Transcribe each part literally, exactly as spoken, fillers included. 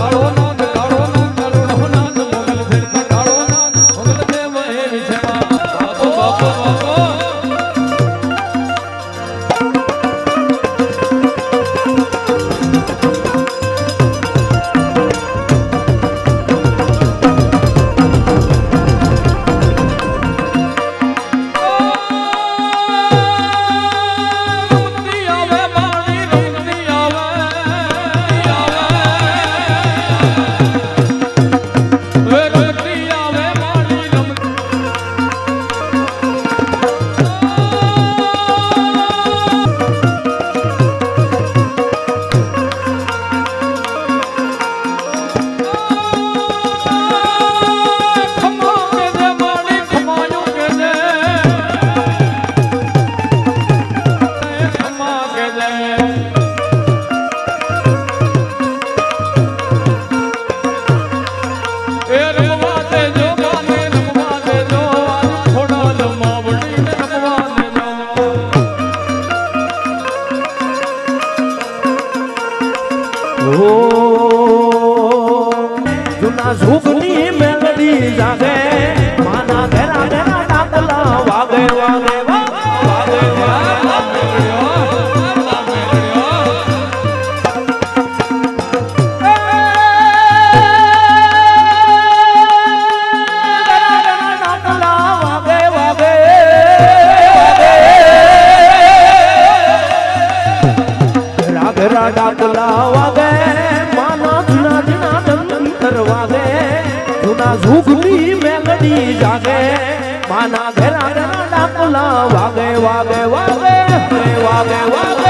જુના ઝૂકની મેલડી જાગે માના ઘેરા ઘેરા ડાકલા વાગે વાગે વાગે ડાકલા વાગે માના જુના જુના દંતર વાગે જુના ઝૂકની મેલડી જાગે માના ઘેરા ઘેરા ડાકલા વાગે વાગે વાગે વાગે વાગે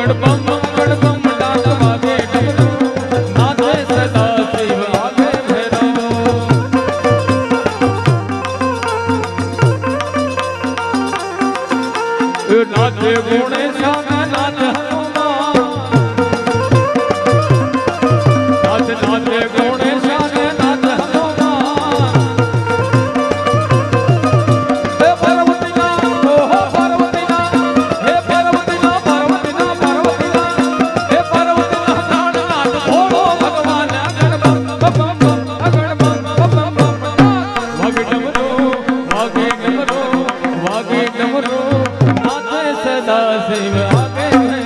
नाचे गुणे श्याम नाच हनुमान नाच नाचे गुणे श्याम नाच हनुमान हे पार्वती ना ओ पार्वती ना हे पार्वती ना पार्वती ना पार्वती ना हे पार्वती ना नाच नाच भोलो भगवान अगण अगण वागे डमरू वागे डमरू वागे डमरू सदा शिव आगे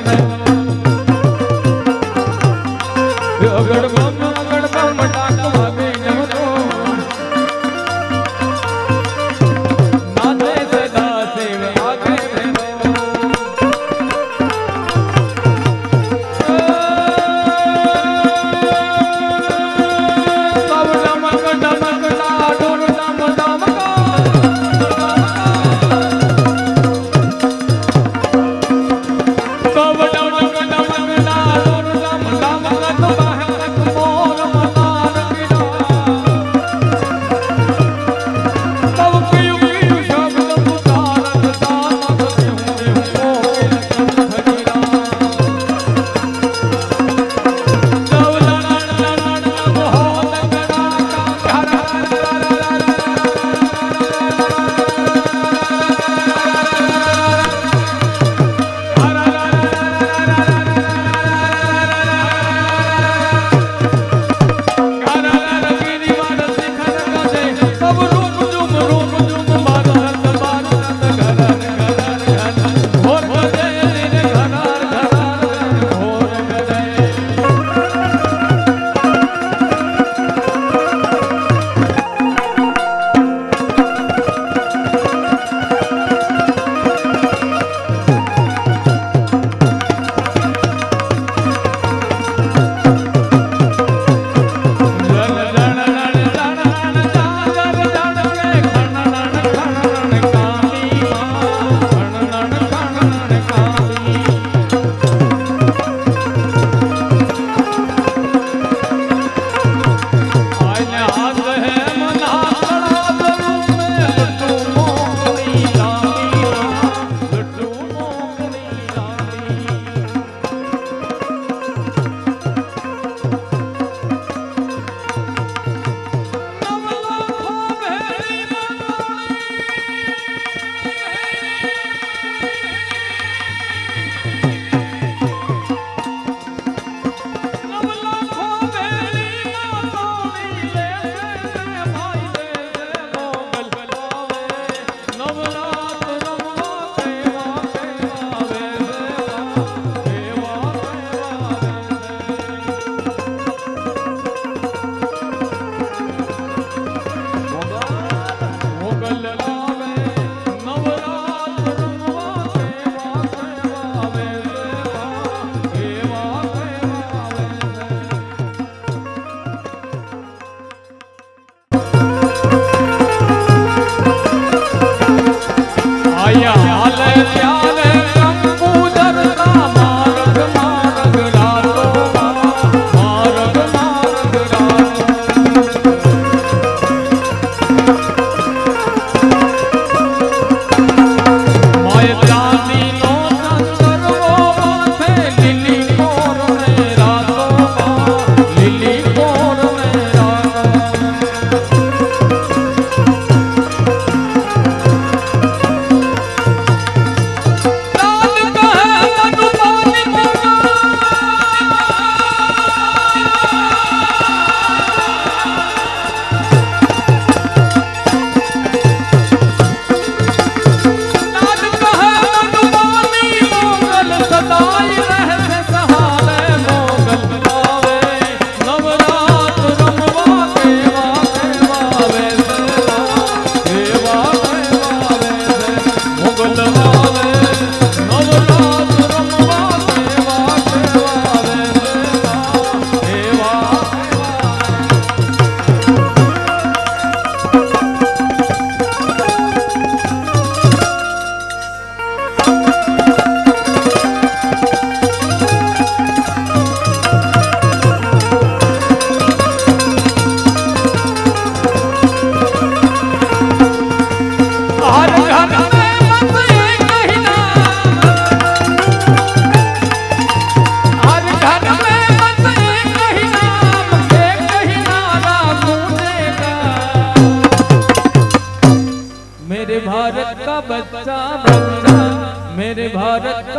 अगड़ बम अगड़ बम डाक वागे डमरू नाचे सदा शिव आगे सब डमक डमक डाडोर डम डमका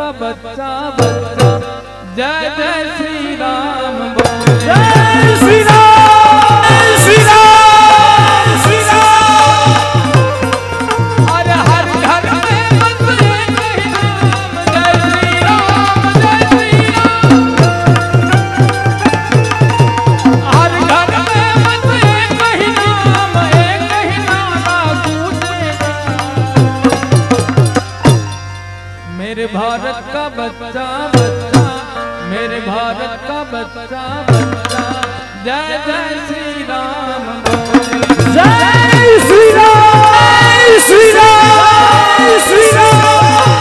का बच्चा बच्चा जय जय श्री राम बोले जय श्री राम श्री राम श्री राम। अरे हर घर में बस एक ही नाम जय श्री राम जय श्री राम। हर घर में बस एक ही नाम एक ही नारा गूंजेगा। मेरे भारत का बच्चा बच्चा मेरे भारत का बच्चा बच्चा जय जय श्री राम बोले जय श्री राम श्री राम श्री राम।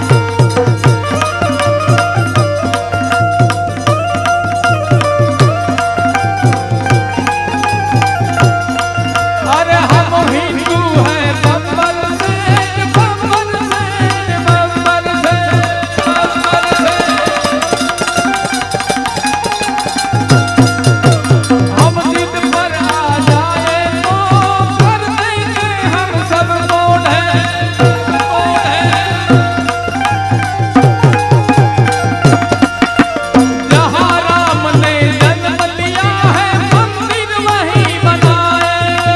अरे हम हिंदू हैं बम्बल से बम्बल से बम्बल से बम्बल से। हम जिद पर आ जाए तो कर देंगे हम सब मोड़ है मोड़ है। जहाँ राम ने जन्म लिया है मंदिर वहीं बनाए।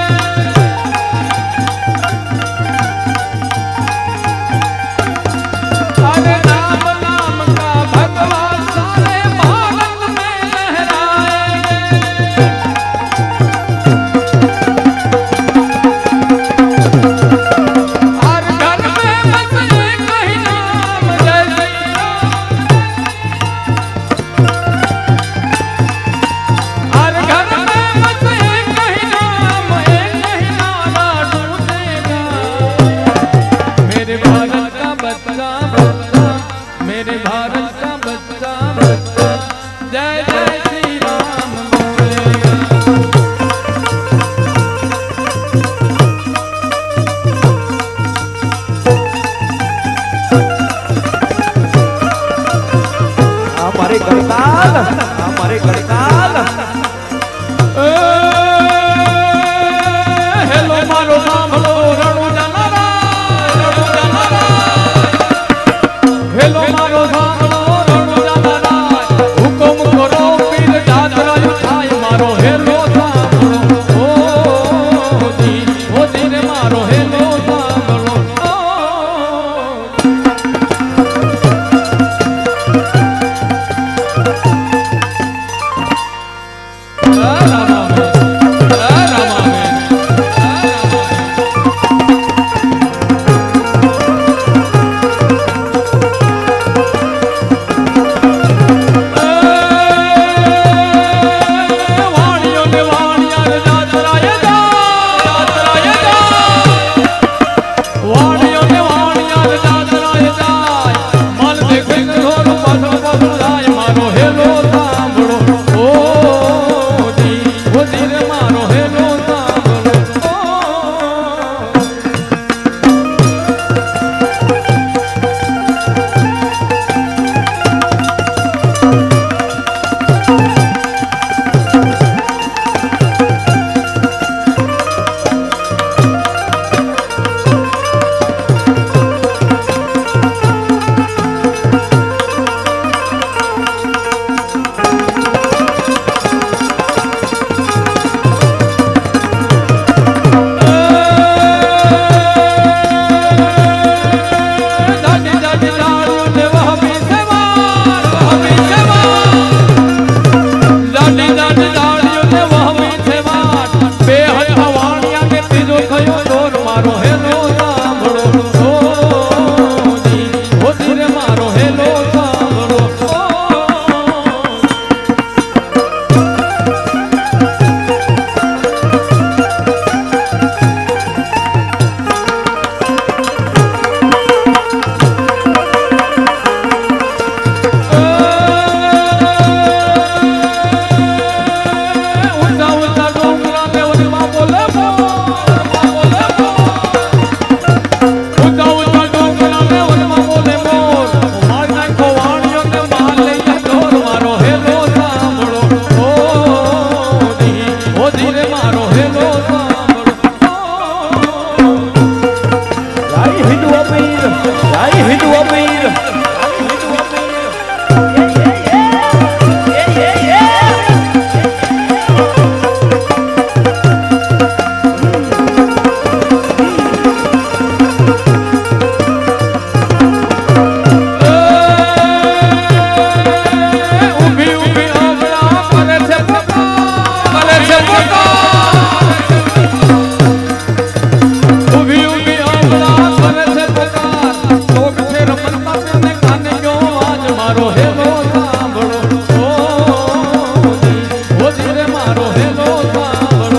अरे राम नाम का भगवान सारे भारत में लहराए। हर घर में बस एक ही नाम जय श्री राम। हर घर में बस एक ही नाम एक ही नारा गूंजेगा। मेरे भारत का बच्चा बच्चा मेरे भारत का बच्चा बच्चा जय जय श्री राम बोलेगा। हमारे गणताल हमारे गणताल। हेलो मारो सांभलो रणु जनारा रणु जनारा। हेलो मारो सांभलो रणु जनारा। हुकुम करो पीर जातरा उठाए मारो हेलो सांभलो ओ जी ओ जी रे मारो हेलो सांभलो ओ। रामा में रामा में મારો હેલો સાંભળો ઓજી રે મારો હેલો સાંભળો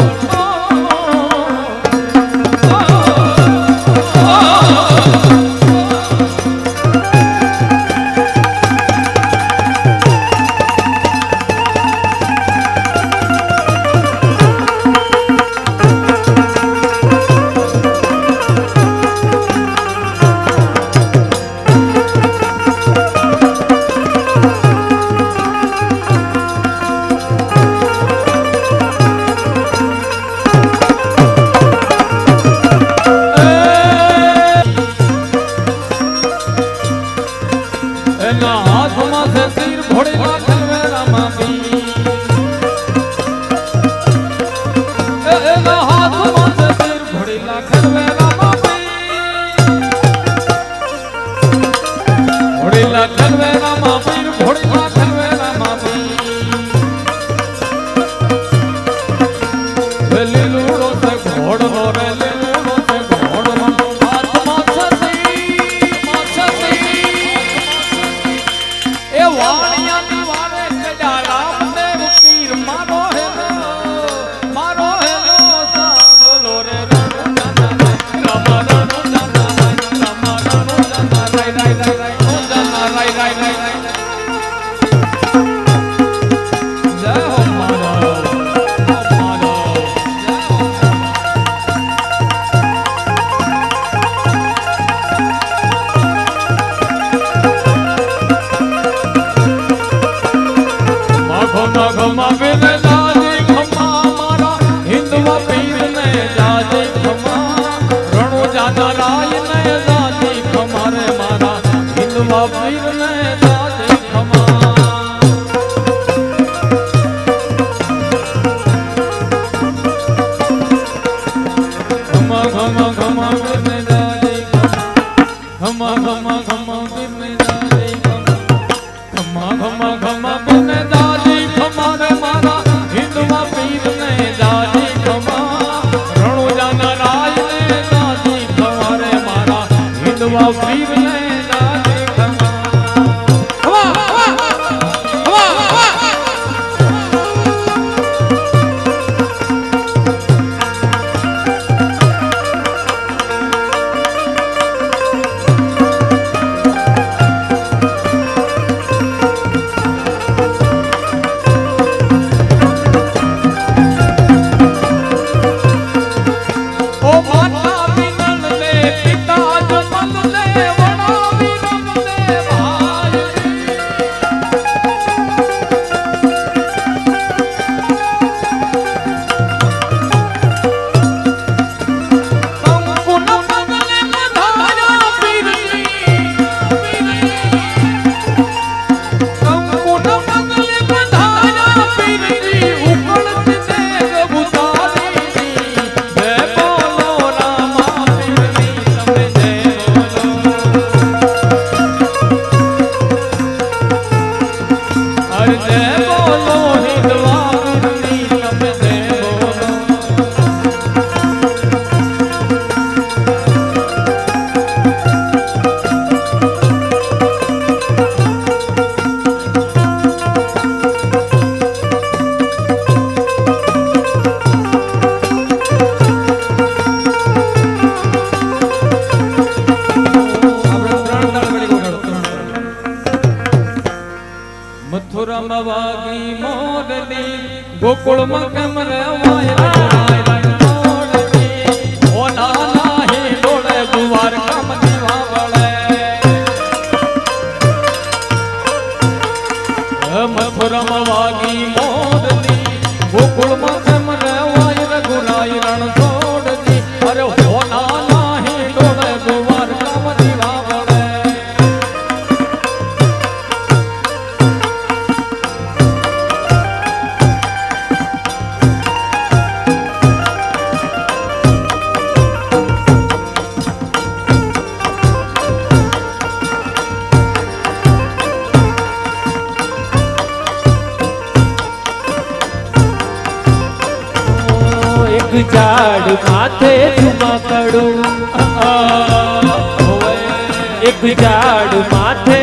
ઝાડ માથે ઝુમકડું, એક ઝાડ માથે ઝુમકડું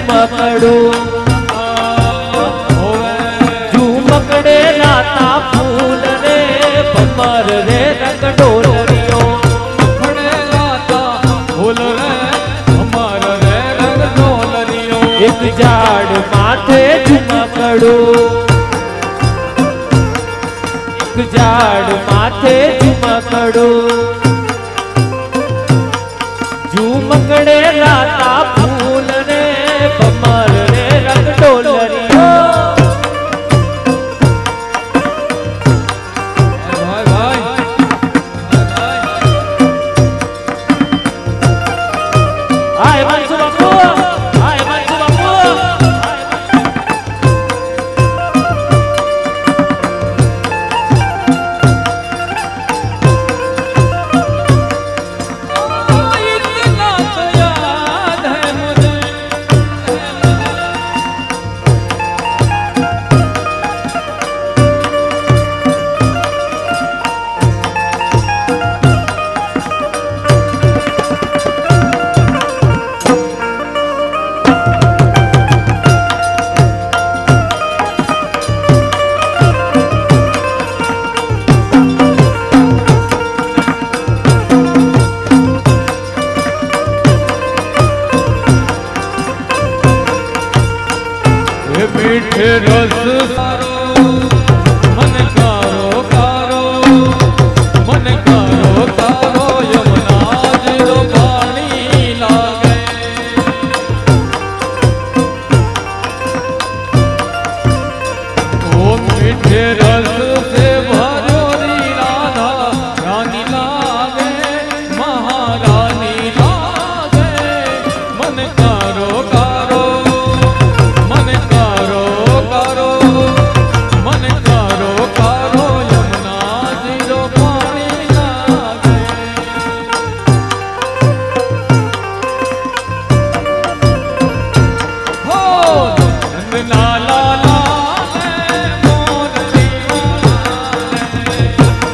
झुमकड़ो झुमकड़े राता फूल रे भमर रे रंग डोलरियो झुमकड़े राता फूल रे भमर रे रंग डोलरियो एक झाड़ माथे झुमकड़ो एक झाड़ माथे झुमकड़ो झुमकड़े राता फूल रे भमर रे रंग डोलरियो भाई भाई आए मंसू बापू आए मंसू बापू इतना तो याद है मुझे ये मीठे रस सारो मन कारो कारो मन कारो कारो यमुना जीरो पानी लागे ओ मीठे रस से भरो री राधा रानी लागे महारानी लागे मन कारो कारो मन कारो कारो मन कारो कारो यमुना जीरो पानी लागे हो नंद लाला लाले मोर दीवाने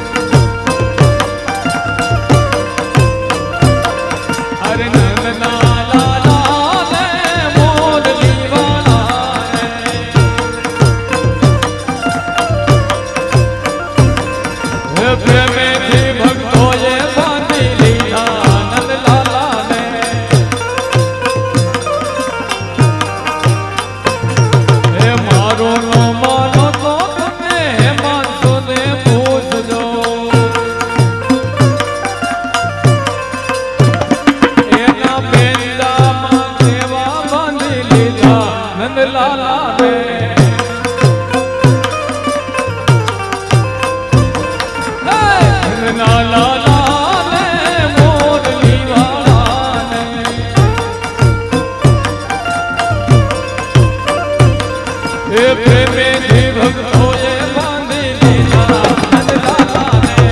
अरे नंद लाला लाले मोर दीवाना है प्रेम थी भक्तो ये बांधी लीला नंद लाला ने हे मारो नो मानो तो तुमने हे मानसो ने पूछ जो एना बेंदा मां देवा बांधी लीला नंद लाला ने नंद लाला लाले मोर दीवाने हे प्रेमे थी भक्तो ये बांधी लीला नंद लाला ने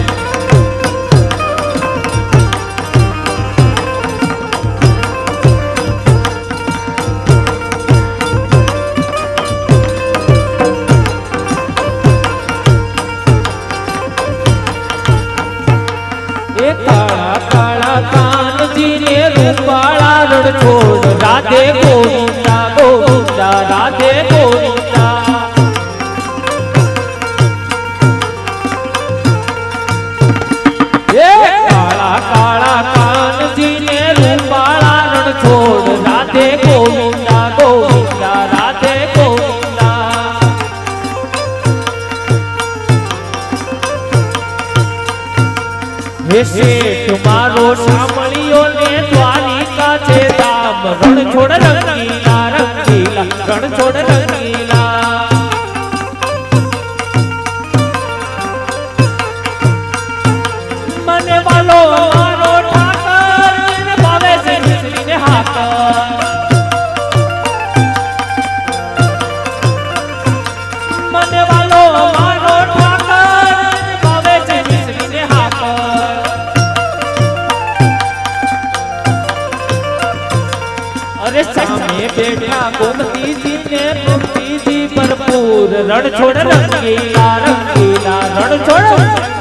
ए काला काला कान जी ने रूपाला रण छोड़ राधे गोविंदा गोविंदा राधे गोविंदा ए काला काला कान जी ने रूपाला रण छोड़ राधे गोविंदा गोविंदा राधे गोविंदा हे सेठ मारो सामलियो ने द्वारिका छे धाम रण छोड़ रंगीला रंगीला रण छोड़ रंगीला मने वालो मारो ठाकर भावे से निसली ने हाकर मने वालो मारो ठाकर भावे से निसली ने हाकर अरे सामने बैठा गोमती जी ने गोमती जी भरपूर रण छोड़ रंगीला रंगीला रण छोड़